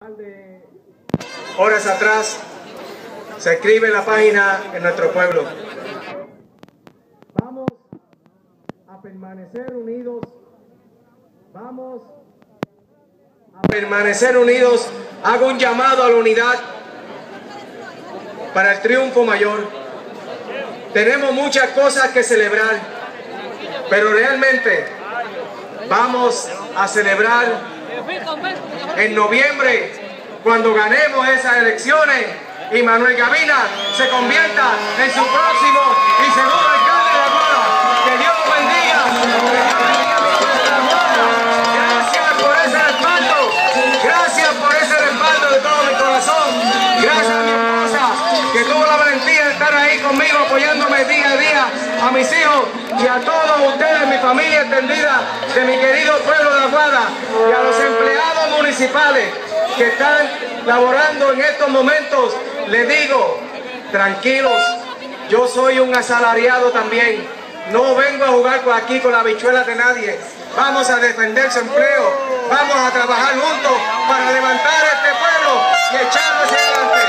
Horas atrás se escribe en la página en nuestro pueblo. Vamos a permanecer unidos. Vamos a permanecer unidos. Hago un llamado a la unidad para el triunfo mayor. Tenemos muchas cosas que celebrar, pero realmente vamos a celebrar en noviembre, cuando ganemos esas elecciones y Manuel Gavina se convierta en su próximo y segundo alcalde de Aguada. Que Dios lo bendiga. Gracias por ese respaldo. Gracias por ese respaldo de todo mi corazón. Gracias a mi esposa, que tuvo la valentía de estar ahí conmigo, apoyándome día a día, a mis hijos y a todos ustedes, mi familia extendida de mi querido pueblo de Aguada, y a los empleados municipales que están laborando en estos momentos. Les digo, tranquilos, yo soy un asalariado también. No vengo a jugar por aquí con las habichuelas de nadie. Vamos a defender su empleo. Vamos a trabajar juntos para levantar este pueblo y echarlo hacia adelante.